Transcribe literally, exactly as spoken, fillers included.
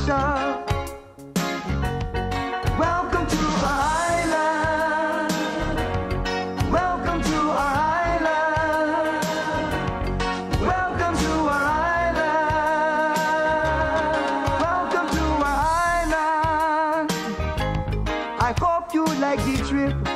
stuff. Welcome to our island. Welcome to our island. Welcome to our island. Welcome to our island. I hope you like the trip.